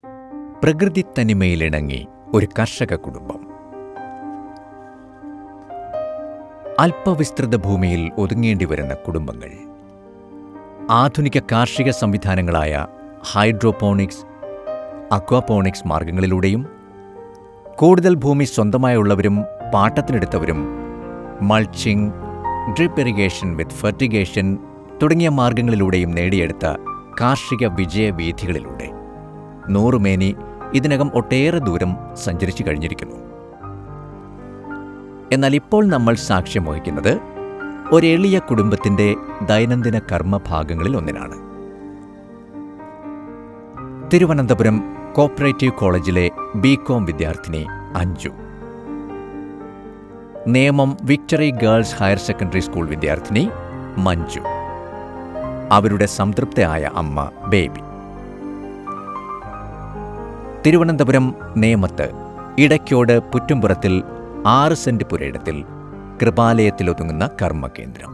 പ്രകൃതി തനിമയിലിണങ്ങി ഒരു കർഷക കുടുംബം. അല്പവിസ്തൃത ഭൂമിയിൽ ഒതുങ്ങേണ്ടി വരുന്ന കുടുംബങ്ങൾ. ആധുനിക കാർഷിക സംവിധാനങ്ങളായ ഹൈഡ്രോപോണിക്സ്, അക്വാപോണിക്സ് മാർഗങ്ങളിലൂടെയും കൂടുതൽ ഭൂമി സ്വന്തമായുള്ളവരും പാട്ടത്തിനെടുത്തവരും mulching, drip irrigation with fertigation തുടങ്ങിയ മാർഗങ്ങളിലൂടെയും നേടിയെടുത്ത കാർഷിക വിജയവീഥികളിലൂടെ നൂറുമേനി ഇതിനകം ഒട്ടേറെ ദൂരം സഞ്ചരിച്ചു കഴിഞ്ഞിരിക്കുന്നു. എന്നാൽ ഇപ്പോൾ നമ്മൾ സാക്ഷ്യം വഹിക്കുന്നത് ഒരെളിയ കുടുംബത്തിൻ്റെ ദൈനംദിന കർമ്മഭാഗങ്ങളിൽ ഒന്നിനാണ്. തിരുവനന്തപുരം കോപ്പറേറ്റീവ് കോളേജിലെ ബികോം വിദ്യാർത്ഥിനി Anju, Nemom victory girls higher secondary school വിദ്യാർത്ഥിനി മഞ്ജു, അവരുടെ സംതൃപ്തയായ അമ്മ ബേബി. തിരുവനന്തപുരം നേമത്ത് ഇടയ്ക്കോട് പുറ്റുംപുറത്തിൽ 6 സെന്റ് പുരയിടത്തിൽ കൃപാലയത്തിലൊതുങ്ങുന്ന കർമ്മകേന്ദ്രം.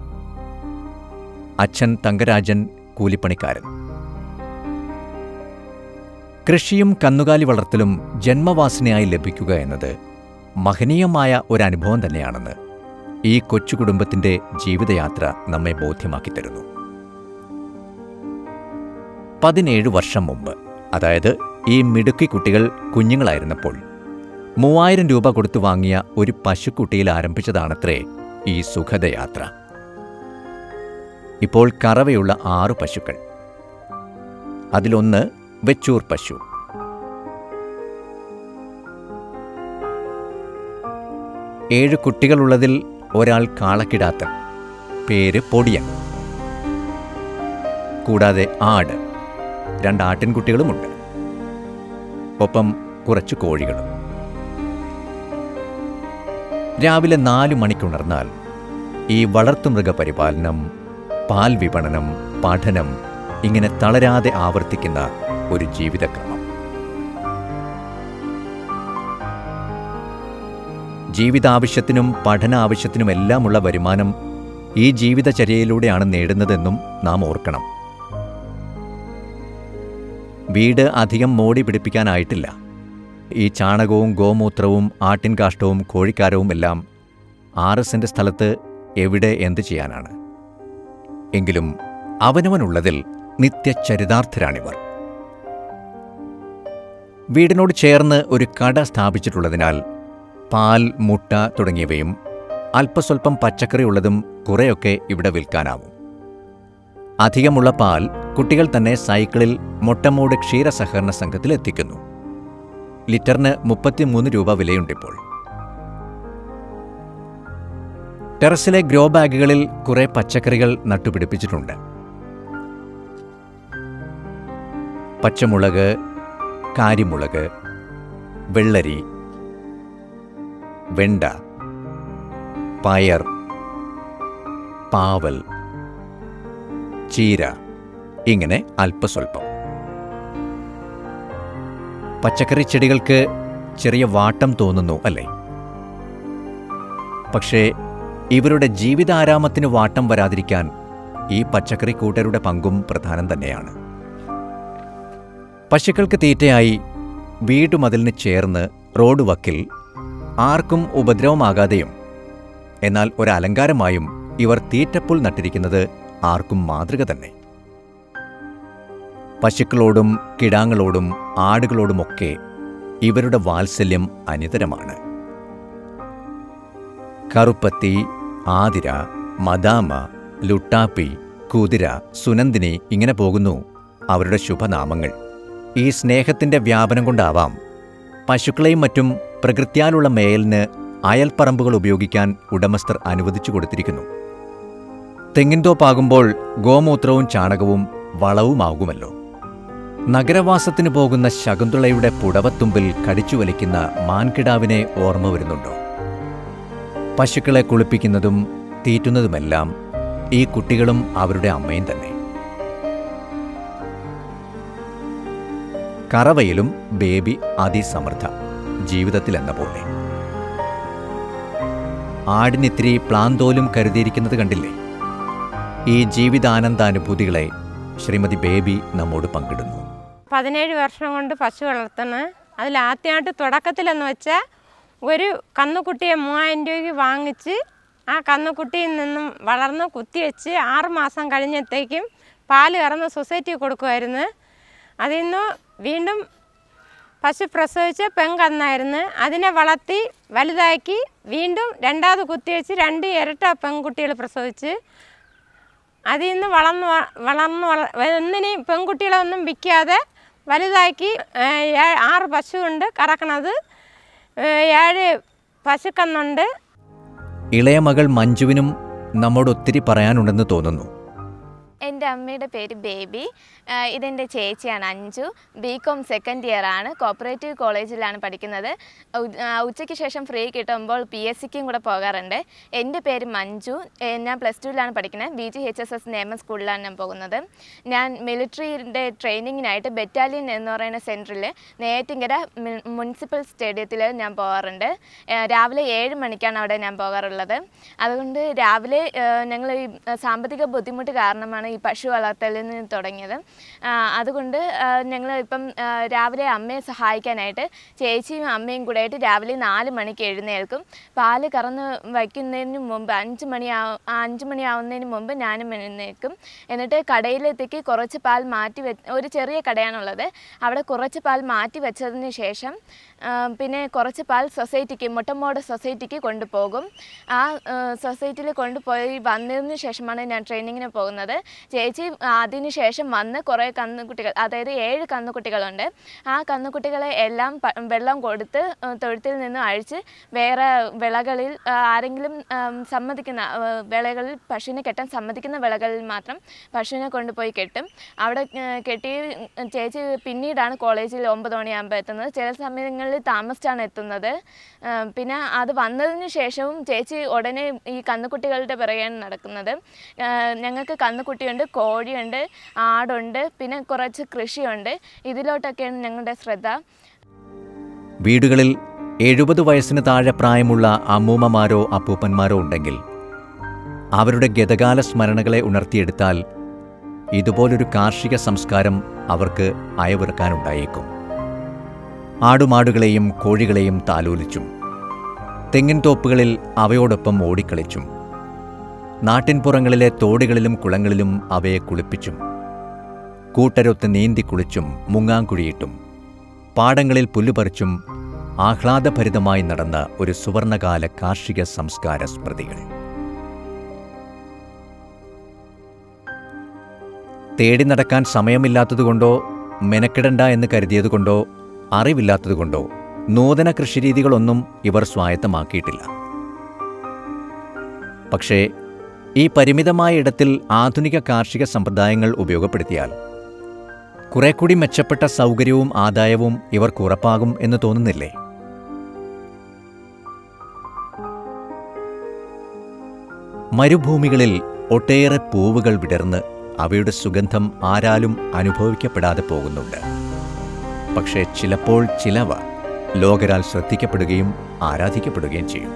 അച്ഛൻ തങ്കരാജൻ കൂലിപ്പണിക്കാരൻ. കൃഷിയും കന്നുകാലി വളർത്തലും ജന്മവാസനയായി ലഭിക്കുക എന്നത് മഹനീയമായ ഒരനുഭവം തന്നെയാണെന്ന് ഈ കൊച്ചു കുടുംബത്തിൻ്റെ ജീവിതയാത്ര നമ്മെ ബോധ്യമാക്കിത്തരുന്നു. 17 വർഷം മുമ്പ്, അതായത് ഈ മിടുക്കി കുട്ടികൾ കുഞ്ഞുങ്ങളായിരുന്നപ്പോൾ 3000 രൂപ കൊടുത്തു വാങ്ങിയ ഒരു പശുക്കുട്ടിയിൽ ആരംഭിച്ചതാണത്രേ ഈ സുഖദയാത്ര. ഇപ്പോൾ കറവയുള്ള 6 പശുക്കൾ. അതിലൊന്ന് വെച്ചൂർ പശു. ഏഴ് കുട്ടികളുള്ളതിൽ ഒരാൾ കാളക്കിടാത്തൻ, പേര് പൊടിയൻ. കൂടാതെ ആട്, 2 ആട്ടിൻകുട്ടികളുമുണ്ട്. ഒപ്പം കുറച്ച് കോഴികളും. രാവിലെ 4 മണിക്കുണർന്നാൽ ഈ വളർത്തുമൃഗപരിപാലനം, പാൽ വിപണനം, പഠനം ഇങ്ങനെ തളരാതെ ആവർത്തിക്കുന്ന ഒരു ജീവിതക്രമം. ജീവിതാവശ്യത്തിനും പഠന ആവശ്യത്തിനുമെല്ലാമുള്ള വരുമാനം ഈ ജീവിതചര്യയിലൂടെയാണ് നേടുന്നതെന്നും നാം ഓർക്കണം. വീട് അധികം മോടി പിടിപ്പിക്കാനായിട്ടില്ല. ഈ ചാണകവും ഗോമൂത്രവും ആട്ടിൻകാഷ്ടവും കോഴിക്കാരവും എല്ലാം 6 സെന്റ് സ്ഥലത്ത് എവിടെ എന്ത് ചെയ്യാനാണ്? എങ്കിലും അവനവനുള്ളതിൽ നിത്യചരിതാർത്ഥരാണിവർ. വീടിനോട് ചേർന്ന് ഒരു കട സ്ഥാപിച്ചിട്ടുള്ളതിനാൽ പാൽ, മുട്ട തുടങ്ങിയവയും അല്പസ്വല്പം പച്ചക്കറി ഉള്ളതും കുറേയൊക്കെ ഇവിടെ വിൽക്കാനാവും. അധികമുള്ള പാൽ കുട്ടികൾ തന്നെ സൈക്കിളിൽ മൊട്ടമൂട് ക്ഷീരസഹകരണ സംഘത്തിൽ എത്തിക്കുന്നു. ലിറ്ററിന് 33 രൂപ വിലയുണ്ടിപ്പോൾ. ടെറസിലെ ഗ്രോ ബാഗുകളിൽ കുറെ പച്ചക്കറികൾ നട്ടുപിടിപ്പിച്ചിട്ടുണ്ട്. പച്ചമുളക്, കാരിമുളക്, വെള്ളരി, വെണ്ട, പയർ, പാവൽ, ചീര, ഇങ്ങനെ അല്പസ്വല്പം. പച്ചക്കറി ചെടികൾക്ക് ചെറിയ വാട്ടം തോന്നുന്നു അല്ലേ? പക്ഷേ ഇവരുടെ ജീവിതാരാമത്തിന് വാട്ടം വരാതിരിക്കാൻ ഈ പച്ചക്കറി കൂട്ടരുടെ പങ്കും പ്രധാനം തന്നെയാണ്. പശുക്കൾക്ക് തീറ്റയായി വീടുമതിലിന് ചേർന്ന് റോഡ് വക്കിൽ ആർക്കും ഉപദ്രവമാകാതെയും എന്നാൽ ഒരലങ്കാരമായും ഇവർ തീറ്റപ്പുൽ നട്ടിരിക്കുന്നത് ആർക്കും മാതൃക തന്നെ. പശുക്കളോടും കിടാങ്ങളോടും ആടുകളോടുമൊക്കെ ഇവരുടെ വാത്സല്യം അനിതരമാണ്. കറുപ്പത്തി, ആതിര, മദാമ, ലുട്ടാപ്പി, കുതിര, സുനന്ദിനി ഇങ്ങനെ പോകുന്നു അവരുടെ ശുഭനാമങ്ങൾ. ഈ സ്നേഹത്തിൻ്റെ വ്യാപനം കൊണ്ടാവാം പശുക്കളെയും മറ്റും പ്രകൃത്യാലുള്ള മേയലിന് അയൽപ്പറമ്പുകൾ ഉപയോഗിക്കാൻ ഉടമസ്ഥർ അനുവദിച്ചു കൊടുത്തിരിക്കുന്നു. തെങ്ങിൻതോപ്പാകുമ്പോൾ ഗോമൂത്രവും ചാണകവും വളവുമാകുമല്ലോ. നഗരവാസത്തിന് പോകുന്ന ശകുന്തളയുടെ പുടവത്തുമ്പിൽ കടിച്ചു വലിക്കുന്ന മാൻകിടാവിനെ ഓർമ്മ വരുന്നുണ്ടോ? പശുക്കളെ കുളിപ്പിക്കുന്നതും തീറ്റുന്നതുമെല്ലാം ഈ കുട്ടികളും അവരുടെ അമ്മയും തന്നെ. കറവയിലും ബേബി അതിസമർത്ഥ, ജീവിതത്തിലെന്ന പോലെ. ആടിനിത്തിരി പ്ലാന്തോലും കരുതിയിരിക്കുന്നത് കണ്ടില്ലേ? ഈ ജീവിതാനന്ദാനുഭൂതികളെ ശ്രീമതി ബേബി നമ്മോട് പങ്കിടുന്നു. 17 വർഷം കൊണ്ട് പശു വളർത്തുന്നത്. അതിൽ ആദ്യമായിട്ട് തുടക്കത്തിലെന്ന് വെച്ചാൽ ഒരു കന്നുകുട്ടിയെ 3000 രൂപയ്ക്ക് വാങ്ങിച്ച് ആ കന്നുകുട്ടിയിൽ നിന്നും വളർന്ന് കുത്തിവെച്ച് 6 മാസം കഴിഞ്ഞത്തേക്കും പാല് കറന്ന് സൊസൈറ്റി കൊടുക്കുമായിരുന്നു. അതിൽ നിന്ന് വീണ്ടും പശു പ്രസവിച്ച് പെൺകന്നായിരുന്നു. അതിനെ വളർത്തി വലുതാക്കി വീണ്ടും രണ്ടാമത് കുത്തിവെച്ച് 2 ഇരട്ട പെൺകുട്ടികൾ പ്രസവിച്ച് അതിൽ നിന്ന് വളർന്ന് ഒന്നിനെയും പെൺകുട്ടികളെ ഒന്നും വിൽക്കാതെ വലുതാക്കി 6 പശുവുണ്ട് കറക്കണത്, 7 പശുക്കന്നുണ്ട്. ഇളയ മകൾ മഞ്ജുവിനും നമ്മോട് ഒത്തിരി പറയാനുണ്ടെന്ന് തോന്നുന്നു. എൻ്റെ അമ്മയുടെ പേര് ബേബി. ഇതെൻ്റെ ചേച്ചിയാണ് അഞ്ജു. BCom സെക്കൻഡ് ഇയർ ആണ്. കോപ്പറേറ്റീവ് കോളേജിലാണ് പഠിക്കുന്നത്. ഉച്ചയ്ക്ക് ശേഷം ഫ്രീ കിട്ടുമ്പോൾ PSCക്കും കൂടെ പോകാറുണ്ട്. എൻ്റെ പേര് മഞ്ജു. ഞാൻ +2ലാണ് പഠിക്കുന്നത്. BGHSS നേമം സ്കൂളിലാണ് ഞാൻ പോകുന്നത്. ഞാൻ മിലിറ്ററിയുടെ ട്രെയിനിങ്ങിനായിട്ട് ബറ്റാലിയൻ എന്ന് പറയുന്ന സെൻറ്ററിൽ നെയ്യാറ്റിൻകര മുനിസിപ്പൽ സ്റ്റേഡിയത്തിൽ ഞാൻ പോകാറുണ്ട്. രാവിലെ 7 മണിക്കാണ് അവിടെ ഞാൻ പോകാറുള്ളത്. അതുകൊണ്ട് രാവിലെ ഞങ്ങൾ ഈ സാമ്പത്തിക ബുദ്ധിമുട്ട് കാരണമാണ് ഈ പശു വളർത്തലിൽ നിന്ന് തുടങ്ങിയത്. അതുകൊണ്ട് ഞങ്ങൾ ഇപ്പം രാവിലെ അമ്മയെ സഹായിക്കാനായിട്ട് ചേച്ചിയും അമ്മയും കൂടെ ആയിട്ട് രാവിലെ 4 മണിക്ക് എഴുന്നേൽക്കും. പാല് കറന്ന് വയ്ക്കുന്നതിന് മുമ്പ് 5 മണിയാവുന്നതിന് മുമ്പ് ഞാനും എഴുന്നേൽക്കും. എന്നിട്ട് കടയിലെത്തേക്ക് കുറച്ച് പാൽ ഒരു ചെറിയ കടയാണുള്ളത്. അവിടെ കുറച്ച് പാൽ മാറ്റി വെച്ചതിന് ശേഷം പിന്നെ കുറച്ച് പാൽ സൊസൈറ്റിക്ക് മുട്ടമ്മോട് സൊസൈറ്റിക്ക് കൊണ്ടുപോകും. ആ സൊസൈറ്റിയിൽ കൊണ്ടുപോയി വന്നതിന് ശേഷമാണ് ഞാൻ ട്രെയിനിങ്ങിന് പോകുന്നത്. ചേച്ചി അതിന് ശേഷം വന്ന് കുറേ കന്നുകുട്ടികൾ, അതായത് 7 കന്നുകുട്ടികളുണ്ട്. ആ കന്നുകുട്ടികളെ എല്ലാം വെള്ളം കൊടുത്ത് തൊഴുത്തിൽ നിന്ന് അഴിച്ച് വേറെ വിളകളിൽ ആരെങ്കിലും സമ്മതിക്കുന്ന വിളകളിൽ പശുവിനെ കെട്ടാൻ സമ്മതിക്കുന്ന വിളകളിൽ മാത്രം പശുവിനെ കൊണ്ടുപോയി കെട്ടും. അവിടെ കെട്ടി ചേച്ചി പിന്നീടാണ് കോളേജിൽ 9 മണിയാകുമ്പോൾ എത്തുന്നത്. ചില സമയങ്ങളിൽ താമസിച്ചാണ് എത്തുന്നത്. പിന്നെ അത് വന്നതിന് ശേഷവും ചേച്ചി ഉടനെ ഈ കന്നുകുട്ടികളുടെ പിറകെയാണ് നടക്കുന്നത്. ഞങ്ങൾക്ക് കന്നുകുട്ടിയുണ്ട്, കോഴിയുണ്ട്, ആടുണ്ട്, പിന്നെ കുറച്ച് കൃഷിയുണ്ട്. ഇതിലോട്ടൊക്കെയാണ് ഞങ്ങളുടെ ശ്രദ്ധ. വീടുകളിൽ 70 വയസ്സിന് താഴെ പ്രായമുള്ള അമ്മൂമ്മമാരോ അപ്പൂപ്പന്മാരോ ഉണ്ടെങ്കിൽ അവരുടെ ഗതകാല സ്മരണകളെ ഉണർത്തിയെടുത്താൽ ഇതുപോലൊരു കാർഷിക സംസ്കാരം അവർക്ക് അയവിറക്കാനുണ്ടായേക്കും. ആടുമാടുകളെയും കോഴികളെയും താലോലിച്ചും തെങ്ങിൻ തോപ്പുകളിൽ അവയോടൊപ്പം ഓടിക്കളിച്ചും നാട്ടിൻപുറങ്ങളിലെ തോടുകളിലും കുളങ്ങളിലും അവയെ കുളിപ്പിച്ചും കൂട്ടരൊത്ത് നീന്തി കുളിച്ചും മുങ്ങാങ്കുഴിയിട്ടും പാടങ്ങളിൽ പുല്ലുപറിച്ചും ആഹ്ലാദഭരിതമായി നടന്ന ഒരു സുവർണകാല കാർഷിക സംസ്കാര സ്മൃതികൾ. തേടി നടക്കാൻ സമയമില്ലാത്തതുകൊണ്ടോ മെനക്കെടണ്ട എന്ന് കരുതിയതുകൊണ്ടോ അറിവില്ലാത്തതുകൊണ്ടോ നൂതന കൃഷിരീതികളൊന്നും ഇവർ സ്വായത്തമാക്കിയിട്ടില്ല. പക്ഷേ ഈ പരിമിതമായ ഇടത്തിൽ ആധുനിക കാർഷിക സമ്പ്രദായങ്ങൾ ഉപയോഗപ്പെടുത്തിയാൽ കുറേക്കൂടി മെച്ചപ്പെട്ട സൗകര്യവും ആദായവും ഇവർക്ക് ഉറപ്പാകും എന്ന് തോന്നുന്നില്ലേ? മരുഭൂമികളിൽ ഒട്ടേറെ പൂവുകൾ വിടർന്ന് അവയുടെ സുഗന്ധം ആരാലും അനുഭവിക്കപ്പെടാതെ പോകുന്നുണ്ട്. പക്ഷേ ചിലപ്പോൾ ചിലവ ലോകരാൽ ശ്രദ്ധിക്കപ്പെടുകയും ആരാധിക്കപ്പെടുകയും ചെയ്യും.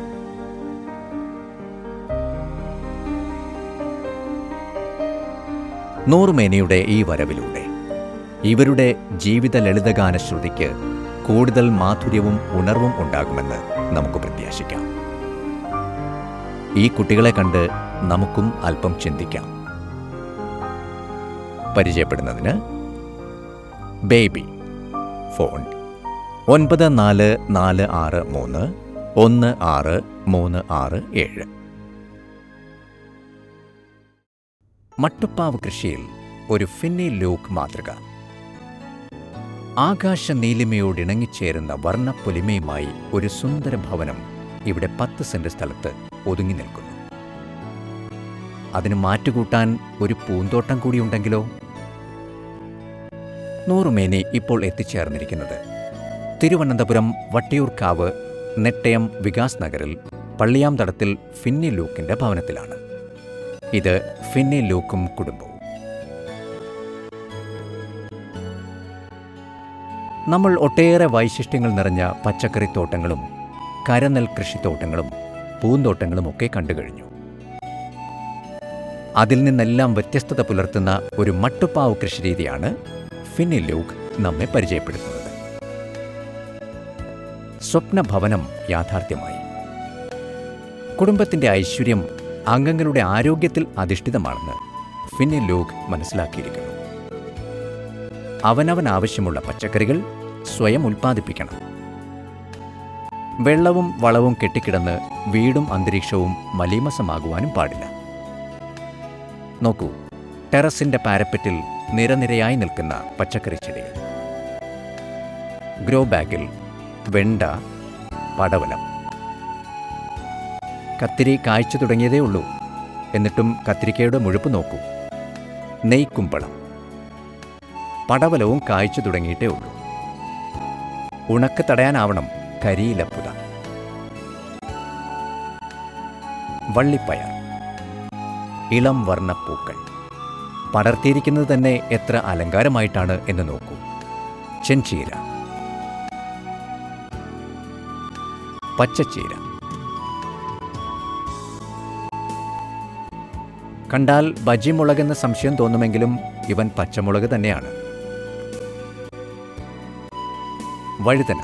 നൂറുമേനിയുടെ ഈ വരവിലൂടെ ഇവരുടെ ജീവിത ലളിതഗാന ശ്രുതിക്ക് കൂടുതൽ മാധുര്യവും ഉണർവും ഉണ്ടാകുമെന്ന് നമുക്ക് പ്രത്യാശിക്കാം. ഈ കുട്ടികളെ കണ്ട് നമുക്കും അല്പം ചിന്തിക്കാം. പരിചയപ്പെടുന്നതിന് ബേബി. ഫോൺ 9446316367. മട്ടുപ്പാവ് കൃഷിയിൽ ഒരു ഫിന്നി ലൂക്ക് മാതൃക. ആകാശ നീലിമയോടിണങ്ങിച്ചേരുന്ന വർണ്ണപ്പൊലിമയുമായി ഒരു സുന്ദര ഭവനം ഇവിടെ 10 സെന്റ് സ്ഥലത്ത് ഒതുങ്ങി നിൽക്കുന്നു. അതിന് മാറ്റുകൂട്ടാൻ ഒരു പൂന്തോട്ടം കൂടിയുണ്ടെങ്കിലോ? നൂറുമേനി ഇപ്പോൾ എത്തിച്ചേർന്നിരിക്കുന്നത് തിരുവനന്തപുരം വട്ടിയൂർക്കാവ് നെട്ടയം വികാസ് നഗറിൽ പള്ളിയാംതടത്തിൽ ഫിന്നി ലൂക്കിന്റെ ഭവനത്തിലാണ്. ഇത് ഫിന്നി ലൂക്കും കുടുംബവും. നമ്മൾ ഒട്ടേറെ വൈശിഷ്ട്യങ്ങൾ നിറഞ്ഞ പച്ചക്കറിത്തോട്ടങ്ങളും കരനെൽ കൃഷിത്തോട്ടങ്ങളും പൂന്തോട്ടങ്ങളുമൊക്കെ കണ്ടുകഴിഞ്ഞു. അതിൽ നിന്നെല്ലാം വ്യത്യസ്തത പുലർത്തുന്ന ഒരു മട്ടുപ്പാവ് കൃഷിരീതിയാണ് ഫിന്നി ലൂക്ക് നമ്മെ പരിചയപ്പെടുത്തുന്നത്. സ്വപ്നഭവനം യാഥാർത്ഥ്യമായി. കുടുംബത്തിൻ്റെ ഐശ്വര്യം അംഗങ്ങളുടെ ആരോഗ്യത്തിൽ അധിഷ്ഠിതമാണെന്ന് ഫിന്നി ലൂക്ക് മനസ്സിലാക്കിയിരിക്കുന്നു. അവനവൻ ആവശ്യമുള്ള പച്ചക്കറികൾ സ്വയം ഉൽപ്പാദിപ്പിക്കണം. വെള്ളവും വളവും കെട്ടിക്കിടന്ന് വീടും അന്തരീക്ഷവും മലീമസമാകുവാനും പാടില്ല. നോക്കൂ, ടെറസിന്റെ പാരപ്പറ്റിൽ നിരനിരയായി നിൽക്കുന്ന പച്ചക്കറി ചെടികൾ. ഗ്രോ ബാഗിൽ വെണ്ട, പടവലം. കത്തിരി കായ്ച്ചു തുടങ്ങിയതേ ഉള്ളൂ. എന്നിട്ടും കത്തിരിക്കയുടെ മുഴുപ്പ് നോക്കൂ. നെയ്ക്കുമ്പളം. പടവലവും കായ്ച്ചു തുടങ്ങിയിട്ടേ ഉള്ളൂ. ഉണക്ക് തടയാനാവണം കരിയിലപ്പുത. വള്ളിപ്പയർ, ഇളം വർണ്ണപ്പൂക്കൾ. പടർത്തിയിരിക്കുന്നത് തന്നെ എത്ര അലങ്കാരമായിട്ടാണ് എന്ന് നോക്കൂ. ചെൻചീര, പച്ചച്ചീര. കണ്ടാൽ ബജിമുളകെന്ന് സംശയം തോന്നുമെങ്കിലും ഇവൻ പച്ചമുളക് തന്നെയാണ്. വഴുതന,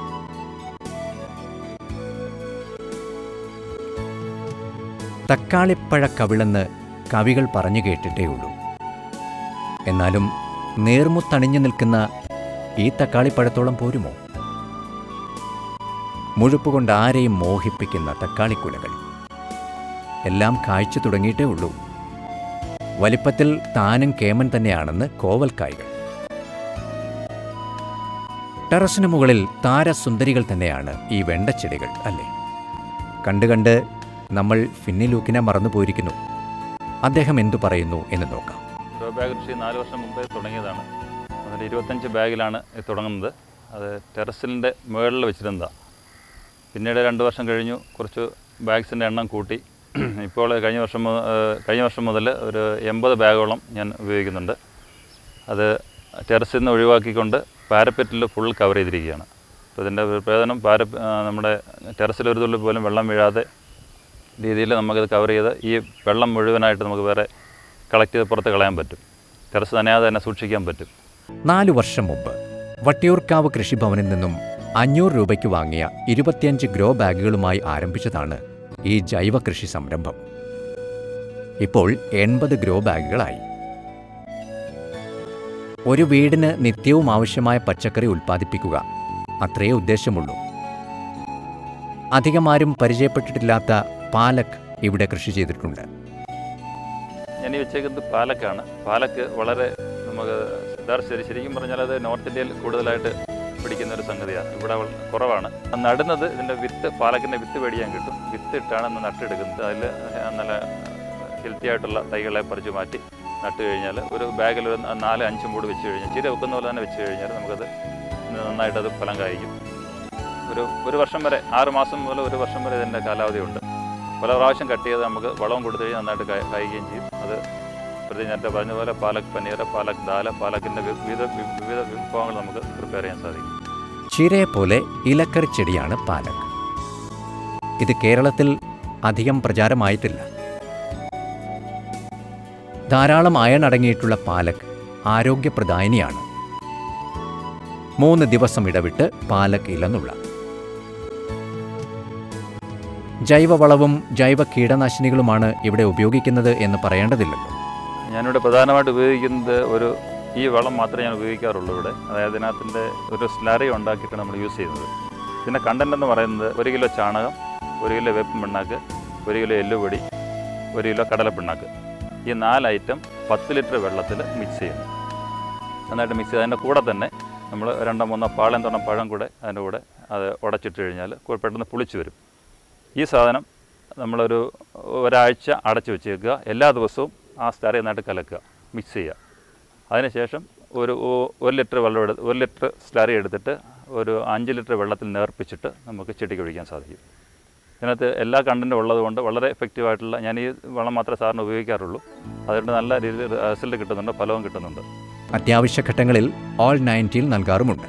തക്കാളിപ്പഴക്കവിളെന്ന് കവികൾ പറഞ്ഞു കേട്ടിട്ടേയുള്ളൂ. എന്നാലും നേർമുത്തണിഞ്ഞു നിൽക്കുന്ന ഈ തക്കാളിപ്പഴത്തോളം പോരുമോ? മുഴുപ്പുകൊണ്ട് ആരെയും മോഹിപ്പിക്കുന്ന തക്കാളിക്കുലകൾ. എല്ലാം കായ്ച്ചു തുടങ്ങിയിട്ടേ ഉള്ളൂ. വലിപ്പത്തിൽ താനും കേമൻ തന്നെയാണെന്ന് കോവൽക്കായ്കൾ. ടെറസിനു മുകളിൽ താരസുന്ദരികൾ തന്നെയാണ് ഈ വെണ്ടച്ചെടികൾ, അല്ലേ? കണ്ട് നമ്മൾ ഫിന്നി ലൂക്കിനെ മറന്നുപോയിരിക്കുന്നു. അദ്ദേഹം എന്തു പറയുന്നു എന്ന് നോക്കാം. ഗ്രോ ബാഗ് കൃഷി 4 വർഷം മുമ്പേ തുടങ്ങിയതാണ്. അതിൽ 25 ബാഗിലാണ് തുടങ്ങുന്നത്. അത് ടെറസിൻ്റെ മുകളിൽ വെച്ചിരുന്നതാണ്. പിന്നീട് 2 വർഷം കഴിഞ്ഞു കുറച്ച് ബാഗ്സിൻ്റെ എണ്ണം കൂട്ടി. ഇപ്പോൾ കഴിഞ്ഞ വർഷം മുതൽ ഒരു 80 ബാഗോളം ഞാൻ ഉപയോഗിക്കുന്നുണ്ട്. അത് ടെറസിൽ നിന്ന് ഒഴിവാക്കിക്കൊണ്ട് പാരപ്പറ്റിൽ ഫുൾ കവർ ചെയ്തിരിക്കുകയാണ്. അപ്പോൾ ഇതിൻ്റെ പ്രയോജനം നമ്മുടെ ടെറസിൽ ഒരു തുള്ളി പോലും വെള്ളം വീഴാതെ രീതിയിൽ നമുക്കത് കവർ ചെയ്ത് ഈ വെള്ളം മുഴുവനായിട്ട് നമുക്ക് വേറെ കളക്ട് ചെയ്ത് പുറത്ത് കളയാൻ പറ്റും. ടെറസ് നനയാതെ തന്നെ സൂക്ഷിക്കാൻ പറ്റും. 4 വർഷം മുമ്പ് വട്ടിയൂർക്കാവ് കൃഷിഭവനിൽ നിന്നും 500 രൂപയ്ക്ക് വാങ്ങിയ 25 ഗ്രോ ബാഗുകളുമായി ആരംഭിച്ചതാണ് ഈ ജൈവ കൃഷി സംരംഭം. ഇപ്പോൾ 80 ഗ്രോ ബാഗുകളായി. ഒരു വീടിന് നിത്യവും ആവശ്യമായ പച്ചക്കറി ഉൽപ്പാദിപ്പിക്കുക, അത്രയേ ഉദ്ദേശമുള്ളൂ. അധികമാരും പരിചയപ്പെട്ടിട്ടില്ലാത്ത പാലക് ഇവിടെ കൃഷി ചെയ്തിട്ടുണ്ട്. ഞാൻ ഈ വെച്ചേക്കുന്നത് പാലക്കാണ്. പാലക്ക് വളരെ നമുക്ക് ശരിക്കും പറഞ്ഞാൽ അത് നോർത്ത് ഇന്ത്യയിൽ കൂടുതലായിട്ട് പിടിക്കുന്ന ഒരു സംഗതിയാണ്. ഇവിടെ കുറവാണ്. നടുന്നത് ഇതിൻ്റെ വിത്ത്, പാലക്കിൻ്റെ വിത്ത് മേടിക്കാൻ കിട്ടും. വിത്ത് ഇട്ടാണ് നട്ടെടുക്കുന്നത്. അതിൽ നല്ല ഹെൽത്തി ആയിട്ടുള്ള തൈകളെ പറിച്ച് മാറ്റി നട്ട് കഴിഞ്ഞാൽ ഒരു ബാഗിൽ ഒരു 4-5 മൂട് വെച്ച് കഴിഞ്ഞാൽ ചീര വെക്കുന്ന പോലെ തന്നെ വെച്ച് കഴിഞ്ഞാൽ നമുക്കത് നന്നായിട്ടത് ഫലം കായ്ക്കും. ഒരു വർഷം വരെ, 6 മാസം മുതൽ 1 വർഷം വരെ ഇതിൻ്റെ കാലാവധിയുണ്ട്. പല പ്രാവശ്യം കട്ട് ചെയ്ത് നമുക്ക് വളം കൊടുത്തു കഴിഞ്ഞാൽ നന്നായിട്ട് കായ്ക്കുകയും ചെയ്യും. അത് നേരത്തെ പറഞ്ഞ പോലെ പാലക് പനീർ, പാലക് ദാല, പാലക്കിൻ്റെ വിവിധ വിഭവങ്ങൾ നമുക്ക് പ്രിപ്പയർ ചെയ്യാൻ സാധിക്കും. ചീരയെപ്പോലെ ഇലക്കറി ചെടിയാണ് പാലക്. ഇത് കേരളത്തിൽ അധികം പ്രചാരമായിട്ടില്ല. ധാരാളം അയൺ അടങ്ങിയിട്ടുള്ള പാലക് ആരോഗ്യപ്രദായിനിയാണ്. 3 ദിവസം ഇടവിട്ട് പാലക് ഇലന്നുള്ള. ജൈവവളവും ജൈവ കീടനാശിനികളുമാണ് ഇവിടെ ഉപയോഗിക്കുന്നത് എന്ന് പറയേണ്ടതില്ലല്ലോ. ഞാനിവിടെ പ്രധാനമായിട്ട് ഉപയോഗിക്കുന്നത് ഈ വളം മാത്രമേ ഞാൻ ഉപയോഗിക്കാറുള്ളൂ ഇവിടെ. അതായത് ഇതിനകത്തിൻ്റെ ഒരു സ്ലറി ഉണ്ടാക്കിയിട്ടാണ് നമ്മൾ യൂസ് ചെയ്യുന്നത്. ഇതിൻ്റെ കണ്ടൻ്റ് എന്ന് പറയുന്നത് 1 കിലോ ചാണകം, 1 കിലോ വേപ്പിൻ പിണ്ണാക്ക്, 1 കിലോ എല്ലുപൊടി, 1 കിലോ കടലപ്പിണ്ണാക്ക്. ഈ 4 ഐറ്റം 10 ലിറ്റർ വെള്ളത്തിൽ മിക്സ് ചെയ്യുന്നു. നന്നായിട്ട് മിക്സ് ചെയ്ത് അതിൻ്റെ കൂടെ തന്നെ നമ്മൾ 2-3 പാളയം തൊണ്ണ പഴം കൂടെ അതിൻ്റെ കൂടെ അത് ഉടച്ചിട്ട് കഴിഞ്ഞാൽ പെട്ടെന്ന് പുളിച്ച് വരും. ഈ സാധനം നമ്മളൊരു ഒരാഴ്ച അടച്ചു വെച്ചേക്കുക. എല്ലാ ദിവസവും ആ സ്ലറി നന്നായിട്ട് കലക്കുക, മിക്സ് ചെയ്യുക. അതിനുശേഷം ഒരു 1 ലിറ്റർ വെള്ളം 1 ലിറ്റർ സ്ലറി എടുത്തിട്ട് ഒരു 5 ലിറ്റർ വെള്ളത്തിൽ നേർപ്പിച്ചിട്ട് നമുക്ക് ചെടിക്ക് ഒഴിക്കാൻ സാധിക്കും. ഇതിനകത്ത് എല്ലാ കണ്ടൻറ്റും ഉള്ളതുകൊണ്ട് വളരെ എഫക്റ്റീവായിട്ടുള്ള, ഞാൻ ഈ വളം മാത്രമേ സാറിന് ഉപയോഗിക്കാറുള്ളൂ. അതുകൊണ്ട് നല്ല രീതിയിൽ റിസൾട്ട് കിട്ടുന്നുണ്ട്, ഫലവും കിട്ടുന്നുണ്ട്. അത്യാവശ്യ ഘട്ടങ്ങളിൽ ഓൾ 90 നൽകാറുമുണ്ട്.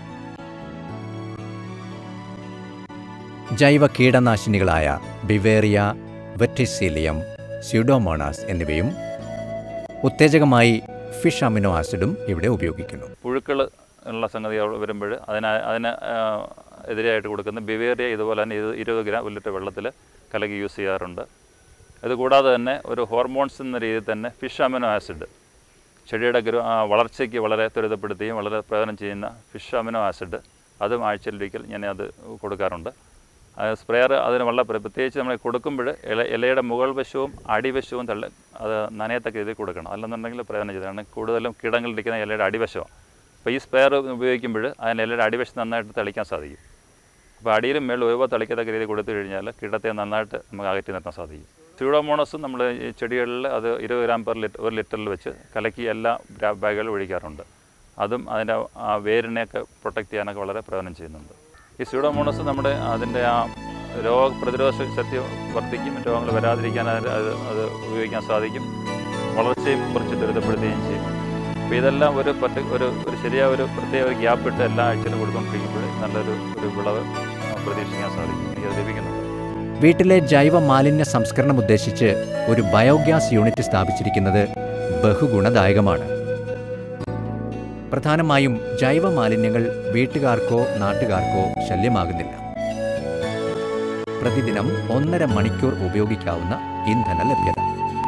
ജൈവ കീടനാശിനികളായ ബിവേറിയ, വെർട്ടിസീലിയം, സ്യൂഡോമോണാസ് എന്നിവയും ഉത്തേജകമായി ഫിഷ് അമിനോ ആസിഡും ഇവിടെ ഉപയോഗിക്കുന്നു. പുഴുക്കൾ ഉള്ള സംഗതി വരുമ്പോൾ അതിന് എതിരായിട്ട് കൊടുക്കുന്ന ബിവേറിയ ഇതുപോലെ തന്നെ 20 ഗ്രാം 1 ലിറ്റർ വെള്ളത്തിൽ കലക്കി യൂസ് ചെയ്യാറുണ്ട്. അതുകൂടാതെ തന്നെ ഒരു ഹോർമോൺസ് എന്ന രീതിയിൽ തന്നെ ഫിഷ് അമിനോ ആസിഡ് ചെടിയുടെ വളർച്ചയ്ക്ക് വളരെ ത്വരിതപ്പെടുത്തുകയും വളരെ പ്രയോജനം ചെയ്യുന്ന ഫിഷ് അമിനോ ആസിഡ് അതും ആഴ്ചയിലൊരിക്കൽ ഞാൻ അത് കൊടുക്കാറുണ്ട്. സ്പ്രെയർ അതിന് വളരെ പ്രത്യേകിച്ച് നമ്മൾ കൊടുക്കുമ്പോൾ ഇലയുടെ മുകൾ വശവും അടിവശവും അത് നനയത്തക്ക രീതിയിൽ കൊടുക്കണം. അല്ലെന്നുണ്ടെങ്കിൽ പ്രയോജനം ചെയ്തതാണ് കൂടുതലും കീടങ്ങളിരിക്കുന്ന ഇലയുടെ അടിവശമാണ്. അപ്പോൾ ഈ സ്പ്രെയർ ഉപയോഗിക്കുമ്പോൾ അതിന് ഇലയുടെ അടിവശം നന്നായിട്ട് തെളിക്കാൻ സാധിക്കും. അപ്പോൾ അടിയിലും മേളിൽ ഒരുപോലെ തെളിക്കത്തക്ക രീതിയിൽ കൊടുത്തു കഴിഞ്ഞാൽ കീടത്തെ നന്നായിട്ട് നമുക്ക് അകറ്റി നിർത്താൻ സാധിക്കും. സ്യൂഡോമോണസും നമ്മൾ ഈ ചെടികളിൽ അത് 20 ഗ്രാം പെർ ലിറ്റർ 1 ലിറ്ററിൽ വെച്ച് കലക്കി എല്ലാ ബാഗുകളും ഒഴിക്കാറുണ്ട്. അതും അതിൻ്റെ ആ വേരിനെയൊക്കെ പ്രൊട്ടക്റ്റ് ചെയ്യാനൊക്കെ വളരെ പ്രയോജനം ചെയ്യുന്നുണ്ട്. ഈ സ്യൂഡോമോണസ് നമ്മുടെ അതിൻ്റെ ആ രോഗപ്രതിരോധ ശക്തി വർദ്ധിക്കും, രോഗങ്ങൾ വരാതിരിക്കാൻ അത് ഉപയോഗിക്കാൻ സാധിക്കും, വളർച്ചയും കുറച്ച് ത്വരിതപ്പെടുത്തുകയും ചെയ്യും. അപ്പോൾ ഇതെല്ലാം ഒരു ശരിയായ ഒരു പ്രത്യേക ഒരു ഗ്യാപ്പ് ഇട്ട് എല്ലാ ആഴ്ചയിലും കൊടുത്തുകൊണ്ടിരിക്കുമ്പോൾ നല്ലൊരു വിളവ് പ്രതീക്ഷിക്കാൻ സാധിക്കും. എനിക്കത് ലഭിക്കുന്നുണ്ട്. വീട്ടിലെ ജൈവ മാലിന്യ സംസ്കരണം ഉദ്ദേശിച്ച് ഒരു ബയോഗ്യാസ് യൂണിറ്റ് സ്ഥാപിച്ചിരിക്കുന്നത് ബഹുഗുണദായകമാണ്. പ്രധാനമായും ജൈവ മാലിന്യങ്ങൾ വീട്ടുകാർക്കോ നാട്ടുകാർക്കോ ശല്യമാകുന്നില്ല. പ്രതിദിനം 1.5 മണിക്കൂർ ഉപയോഗിക്കാവുന്ന ഇന്ധന ലഭ്യത.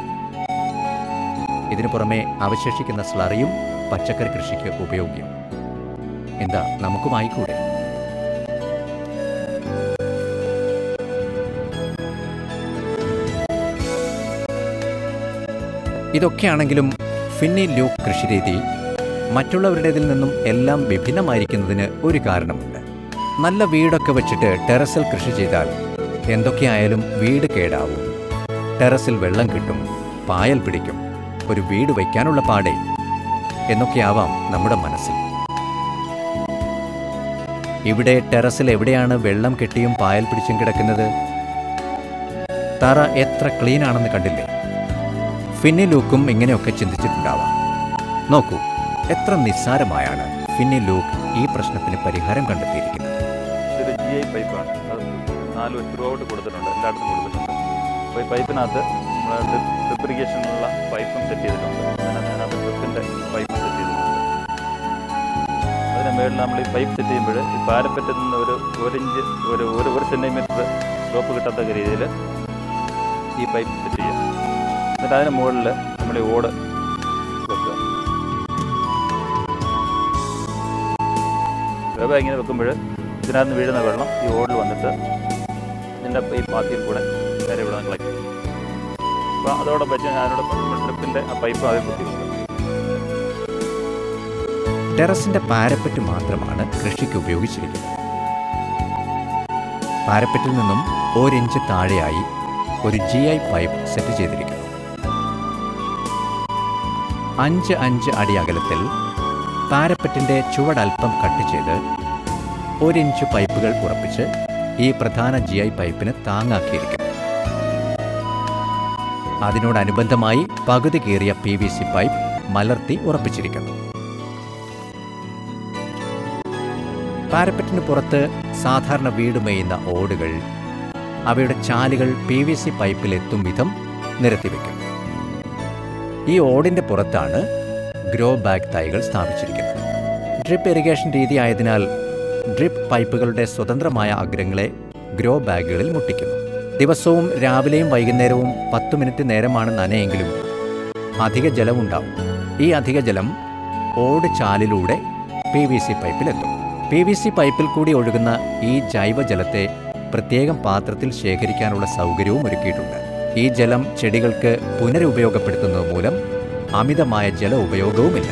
ഇതിനു പുറമെ അവശേഷിക്കുന്ന സ്ലറിയും പച്ചക്കറി കൃഷിക്ക് ഉപയോഗ്യം. എന്താ നമുക്കുമായിക്കൂടെ? ഇതൊക്കെയാണെങ്കിലും ഫിന്നി ലൂക്ക് കൃഷിരീതി മറ്റുള്ളവരുടേതിൽ നിന്നും എല്ലാം വിഭിന്നമായിരിക്കുന്നതിന് ഒരു കാരണമുണ്ട്. നല്ല വീടൊക്കെ വെച്ചിട്ട് ടെറസിൽ കൃഷി ചെയ്താൽ എന്തൊക്കെയായാലും വീട് കേടാവും. ടെറസിൽ വെള്ളം കിട്ടും, പായൽ പിടിക്കും, ഒരു വീട് വയ്ക്കാനുള്ള പാടേ എന്നൊക്കെയാവാം നമ്മുടെ മനസ്സിൽ. ഇവിടെ ടെറസിൽ എവിടെയാണ് വെള്ളം കെട്ടിയും പായൽ പിടിച്ചും കിടക്കുന്നത്? തറ എത്ര ക്ലീൻ ആണെന്ന് കണ്ടില്ലേ? ഫിന്നി ലൂക്കും ഇങ്ങനെയൊക്കെ ചിന്തിച്ചിട്ടുണ്ടാവാം. നോക്കൂ, എത്ര നിസ്സാരമായാണ് ഫിന്നി ലൂക്ക് ഈ പ്രശ്നത്തിന് പരിഹാരം കണ്ടെത്തിയിരിക്കുന്നത്. ഇതൊരു GI പൈപ്പാണ്. അത് 4 ത്രൂഔട്ട് കൊടുത്തിട്ടുണ്ട്, എല്ലായിടത്തും കൊടുത്തിട്ടുണ്ട്. അപ്പോൾ ഈ പൈപ്പിനകത്ത് നമ്മൾ ഡ്രിപ്പ് ഇറിഗേഷനുള്ള പൈപ്പും സെറ്റ് ചെയ്തിട്ടുണ്ട്. അതിനകത്ത് ഡ്രിപ്പിൻ്റെ പൈപ്പ് സെറ്റ് ചെയ്തിട്ടുണ്ട്. അതിന് മുകളിൽ നമ്മൾ ഈ പൈപ്പ് സെറ്റ് ചെയ്യുമ്പോൾ ഈ പാരപ്പറ്റിൽ നിന്ന് ഒരു ഇഞ്ച് ഒരു സെൻറ്റിമീറ്റർ സ്ലോപ്പ് കിട്ടത്തക്ക രീതിയിൽ ഈ പൈപ്പ് സെറ്റ് ചെയ്യാം. എന്നിട്ട് അതിന് മുകളിൽ നമ്മൾ ഈ ഓട് വെക്കുക. വേവ ഇങ്ങനെ വെക്കുമ്പോൾ ഇതിനകത്ത് വീഴുന്ന വെള്ളം ഈ ഓടിൽ വന്നിട്ട് ഇതിൻ്റെ ഈ പാത്തിയിൽ കൂടെ നേരെ ഇവിടെ കളക്ട് ചെയ്യും. അപ്പോൾ അതോടൊപ്പം വെച്ച് അതിനോടൊപ്പം ഡ്രിപ്പിൻ്റെ ആ പൈപ്പ് അതിൽ കുത്തി വെക്കുക. ടെറസിന്റെ പാരപ്പറ്റ് മാത്രമാണ് കൃഷിക്ക് ഉപയോഗിച്ചിരിക്കുന്നത്. പാരപ്പറ്റിൽ നിന്നും 1 ഇഞ്ച് താഴെയായി ഒരു GI പൈപ്പ് സെറ്റ് ചെയ്തിരിക്കുന്നു. 5 അടി അകലത്തിൽ പാരപ്പറ്റിന്റെ ചുവടൽപ്പം കട്ട് ചെയ്ത് 1 ഇഞ്ച് പൈപ്പുകൾ ഉറപ്പിച്ച് ഈ പ്രധാന GI പൈപ്പിന് താങ്ങാക്കിയിരിക്കുന്നു. അതിനോടനുബന്ധമായി പകുതി കീറിയ PVC പൈപ്പ് മലർത്തി ഉറപ്പിച്ചിരിക്കുന്നു. പാരപ്പറ്റിന് പുറത്ത് സാധാരണ വീട് മേയുന്ന ഓടുകൾ, അവയുടെ ചാലുകൾ PVC പൈപ്പിലെത്തും വിധം നിരത്തിവെക്കും. ഈ ഓടിന്റെ പുറത്താണ് ഗ്രോ ബാഗ് തൈകൾ സ്ഥാപിച്ചിരിക്കുന്നത്. ഡ്രിപ്പ് ഇറിഗേഷൻ രീതി ആയതിനാൽ ഡ്രിപ്പ് പൈപ്പുകളുടെ സ്വതന്ത്രമായ അഗ്രങ്ങളെ ഗ്രോ ബാഗുകളിൽ മുട്ടിക്കുന്നു. ദിവസവും രാവിലെയും വൈകുന്നേരവും 10 മിനിറ്റ് നേരമാണ് നനയെങ്കിലും അധിക ജലമുണ്ടാവും. ഈ അധിക ജലം ഓട് ചാലിലൂടെ PVC പൈപ്പിലെത്തും. PVC പൈപ്പിൽ കൂടി ഒഴുകുന്ന ഈ ജൈവജലത്തെ പ്രത്യേകം പാത്രത്തിൽ ശേഖരിക്കാനുള്ള സൗകര്യവും ഒരുക്കിയിട്ടുണ്ട്. ഈ ജലം ചെടികൾക്ക് പുനരുപയോഗപ്പെടുത്തുന്നത് മൂലം അമിതമായ ജല ഉപയോഗവുമില്ല.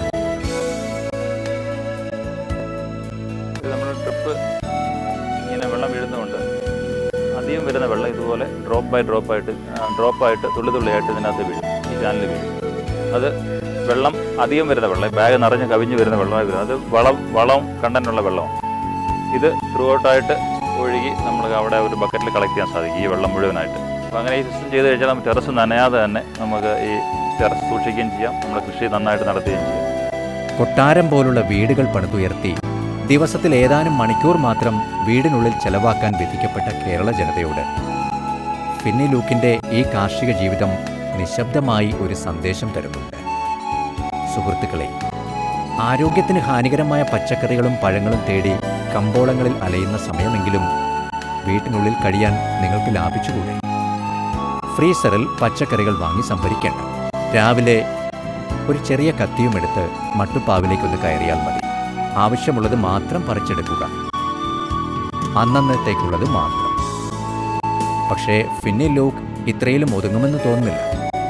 നമ്മൾ ഡ്രിപ്പ് ഇങ്ങനെ വെള്ളം വീഴുന്നതുകൊണ്ട് അധികം വരുന്ന വെള്ളം ഇതുപോലെ ഡ്രോപ്പായിട്ട് തുള്ളിയായിട്ട് ഇതിനകത്ത് വീഴും, ഈ ചാനലിൽ വീഴും. അത് വെള്ളം അധികം വരുന്ന വെള്ളം, ബാഗ് നിറഞ്ഞ് കവിഞ്ഞ് വരുന്ന വെള്ളമായി വരുന്നത്, അത് വളം കണ്ടന്റുള്ള വെള്ളമാണ്. ഇത് ത്രൂ ഔട്ടായിട്ട് ഒഴുകി നമ്മൾ അവിടെ ഒരു ബക്കറ്റിൽ കളക്ട് ചെയ്യാൻ സാധിക്കും, ഈ വെള്ളം മുഴുവനായിട്ട്. അപ്പോൾ അങ്ങനെ ഈ സിസ്റ്റം ചെയ്ത് കഴിഞ്ഞാൽ നമുക്ക് ടെറസ് നനയാതെ തന്നെ നമുക്ക് ഈ ടെറസ് സൂക്ഷിക്കുകയും ചെയ്യാം, നമ്മുടെ കൃഷി നന്നായിട്ട് നടത്തുകയും ചെയ്യാം. കൊട്ടാരം പോലുള്ള വീടുകൾ പണിതുയർത്തി ദിവസത്തിൽ ഏതാനും മണിക്കൂർ മാത്രം വീടിനുള്ളിൽ ചെലവാക്കാൻ വിധിക്കപ്പെട്ട കേരള ജനതയോട് ഫിന്നി ലൂക്കിന്റെ ഈ കാർഷിക ജീവിതം നിശബ്ദമായി ഒരു സന്ദേശം തരുന്നുണ്ട്. സുഹൃത്തുക്കളെ, ആരോഗ്യത്തിന് ഹാനികരമായ പച്ചക്കറികളും പഴങ്ങളും തേടി കമ്പോളങ്ങളിൽ അലയുന്ന സമയമെങ്കിലും വീട്ടിനുള്ളിൽ കഴിയാൻ നിങ്ങൾക്ക് ലാഭിച്ചുകൂടെ? ഫ്രീസറിൽ പച്ചക്കറികൾ വാങ്ങി സംഭരിക്കേണ്ട. രാവിലെ ഒരു ചെറിയ കത്തിയുമെടുത്ത് മട്ടുപ്പാവിലേക്കൊന്ന് കയറിയാൽ മതി. ആവശ്യമുള്ളത് മാത്രം പറിച്ചെടുക്കുക, അന്നന്നത്തേക്കുള്ളത് മാത്രം. പക്ഷേ ഫിന്നി ലൂക്ക് ഇത്രയിലും ഒതുങ്ങുമെന്ന് തോന്നുന്നില്ല.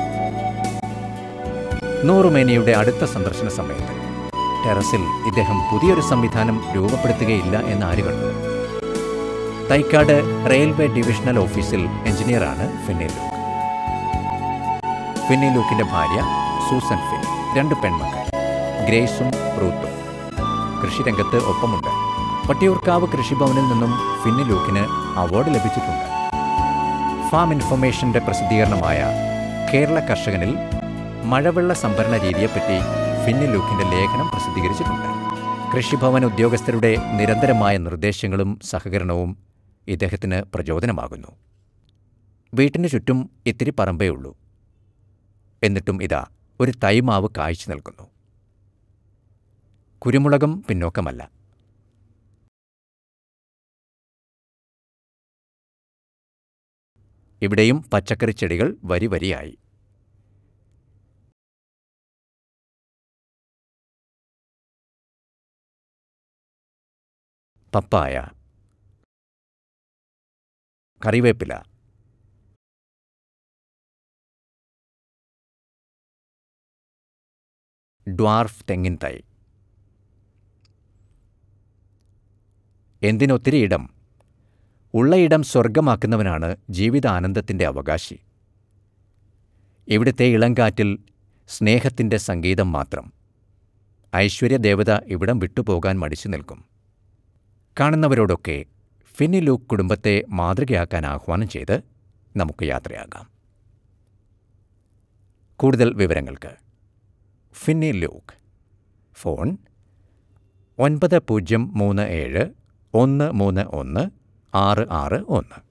നൂറുമേനിയുടെ അടുത്ത സന്ദർശന സമയത്ത് ടെറസിൽ ഇദ്ദേഹം പുതിയൊരു സംവിധാനം രൂപപ്പെടുത്തുകയില്ല എന്ന് ആര് കണ്ടു? തൈക്കാട് റെയിൽവേ ഡിവിഷണൽ ഓഫീസിൽ എഞ്ചിനീയറാണ് ഫിന്നി ലൂക്ക്. ഫിന്നി ലൂക്കിന്റെ ഭാര്യ സൂസൻ ഫിൻ, 2 പെൺമക്കൾ ഗ്രേസും റൂത്തും. കൃഷിരംഗത്ത് ഒപ്പമുണ്ട്. വട്ടിയൂർക്കാവ് കൃഷിഭവനിൽ നിന്നും ഫിന്നി ലൂക്കിന് അവാർഡ് ലഭിച്ചിട്ടുണ്ട്. ഫാം ഇൻഫർമേഷന്റെ പ്രസിദ്ധീകരണമായ കേരള കർഷകനിൽ മഴവെള്ള സംഭരണ രീതിയെപ്പറ്റി ഫിന്നി ലൂക്കിന്റെ ലേഖനം പ്രസിദ്ധീകരിച്ചിട്ടുണ്ട്. കൃഷിഭവൻ ഉദ്യോഗസ്ഥരുടെ നിരന്തരമായ നിർദ്ദേശങ്ങളും സഹകരണവും ഇദ്ദേഹത്തിന് പ്രചോദനമാകുന്നു. വീട്ടിനു ചുറ്റും ഇത്തിരി പറമ്പേ ഉള്ളൂ. എന്നിട്ടും ഇതാ ഒരു തൈമാവ് കായ്ച്ചു നിൽക്കുന്നു. കുരുമുളകും പിന്നോക്കമല്ല. ഇവിടെയും പച്ചക്കറി ചെടികൾ വരി വരിയായി. പപ്പായ, കറിവേപ്പില, ഡ്വാർഫ് തെങ്ങിൻ തൈ. എന്തിനൊത്തിരി ഇടം? ഉള്ളയിടം സ്വർഗമാക്കുന്നവനാണ് ജീവിതാനന്ദത്തിൻ്റെ അവകാശി. ഇവിടുത്തെ ഇളങ്കാറ്റിൽ സ്നേഹത്തിൻ്റെ സംഗീതം മാത്രം. ഐശ്വര്യദേവത ഇവിടം വിട്ടുപോകാൻ മടിച്ചു നിൽക്കും. കാണുന്നവരോടൊക്കെ ഫിന്നി ലൂക്ക് കുടുംബത്തെ മാതൃകയാക്കാൻ ആഹ്വാനം ചെയ്ത് നമുക്ക് യാത്രയാകാം. കൂടുതൽ വിവരങ്ങൾക്ക് ഫിന്നി ലൂക്ക്, ഫോൺ 9037 131 661.